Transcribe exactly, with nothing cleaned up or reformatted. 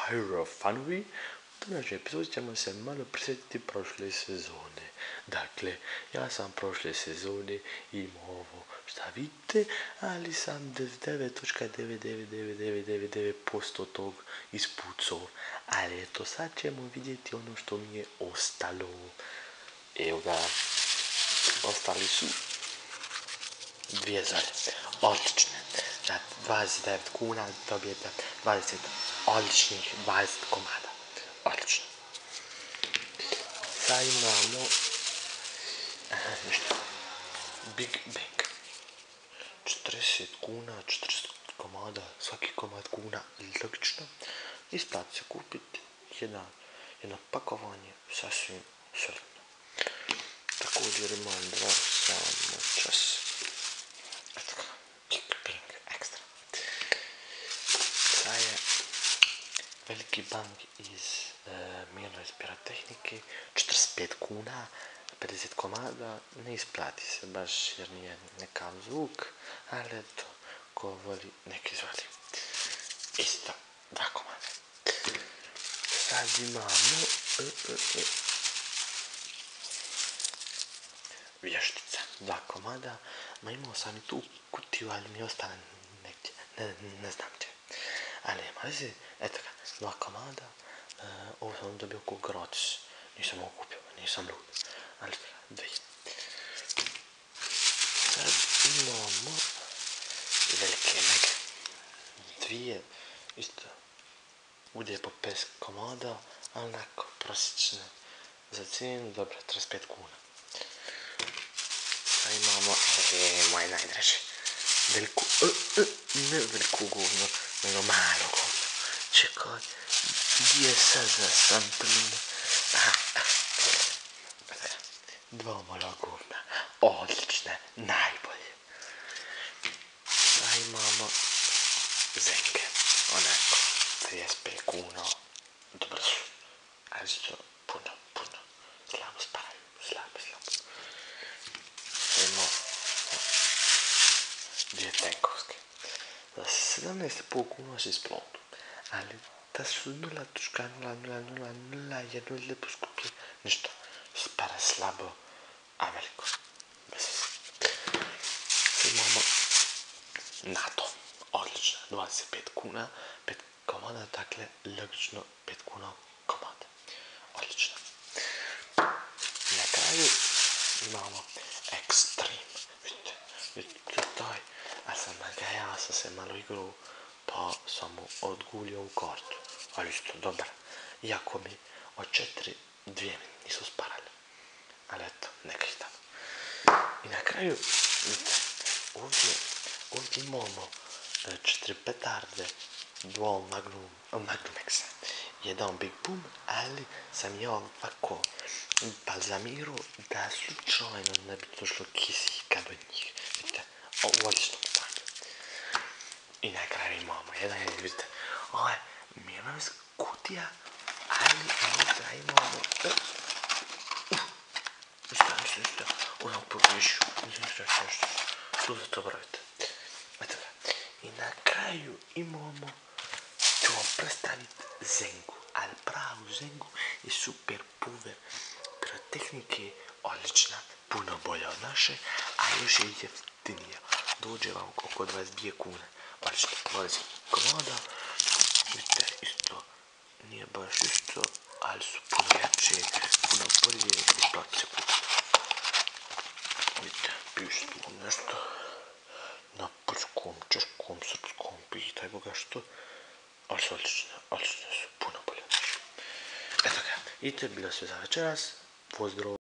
Hierophanovi. U današnjem epizodi ćemo se malo prisjetiti prošle sezone. Dakle, ja sam prošle sezone imao ovo šta vidite, ali sam devedeset devet zarez devet devet devet devet devet devet posto tog ispucao. Ali eto, sad ćemo vidjeti ono što mi je ostalo. Evo ga, ostali su dvije zore. Odlične. Za dvadeset devet kuna dobijete dvadeset odličnih dvadeset komada. Odlično. Sad imamo nešto. Big Bang. četrdeset kuna, četrdeset komada, svaki komad kuna, logično. Isplati se kupiti jedna, jedno pakovanje sasvim solidno. Također imam dva samo čas. Big Bang Extra. Sad je veliki bang iz e, mirno iz pirotehnike, četrdeset pet kuna, pedeset komada, ne isplati se baš jer nije nekav zvuk, ali eto, ko voli neki zvali. Isto, dva komada. Sad imamo e, e, e. vještica, dva komada, ma imao sam i tu kutiju, ali mi je ostala negdje, ne, ne znam gdje. Ali nema veze, eto ga, dva komada, uh, ovo sam dobio ko gratis, nisam ovo kupio, nisam lud, ali dvije. Sad imamo velike mega, dvije, isto, udje po pet komada, ali onako prosječne, za cijenu, dobro, trideset pet kuna. Sad imamo, e, moje najdraže, veliku, uh, uh, ne veliku govno, nego malo govno. Čekaj, gdje je sad za samplin? Aha, aha. Dva mala govna, odlične, najbolje. Sad imamo zenge, onako, trideset pet kuna, dobro su, ali su puno, puno, slabo sparaju, slabo, slabo. Imamo dvije tenkovske. Za sedamnaest i pol kuna se isplotu, ali da su nula zarez nula nula nula nula jedan lijepo skuplji, ništa, spara slabo, a veliko. Sad imamo NATO, odlično, dvadeset pet kuna, pet komada, dakle, logično pet kuna komada, odlično. Na kraju imamo Extreme, vidite, vidite taj, a sam ga ja sam se malo igrao, pa sam mu odgulio u kartu, ali isto dobar, iako mi od četiri dvije mi nisu sparali, ali eto, neka ih tamo. I na kraju, vidite, ovdje, ovdje imamo četiri petarde, dva Magnum, Magnum X, jedan Big Boom, ali sam ja ovako balzamirao da slučajno ne bi došlo kisika do njih, vidite, u odličnom stanju. I na kraju imamo jedan, vidite, ovo je mirnovinska kutija, ali unutra imamo, uh, uh, ništa, ništa, ništa, ono povišu, ništa, ništa, ništa, tu za to bravite. Eto ga. I na kraju imamo, ću vam predstaviti zengu, ali pravu zengu je super puver pirotehnike, odlična, puno bolja od naše, a još je jeftinija. Dođe vam oko dvadeset dvije kune, odlično, dvadeset komada, vidite, isto, nije baš isto, ali su puno jače, puno bolje, isplati se kupiti. Vidite, piše tu nešto, na prskom, češkom, srpskom, pitaj boga što, ali su odlične, odlične su, puno bolje od naše. Eto ga, i to je bilo sve za večeras, pozdrav!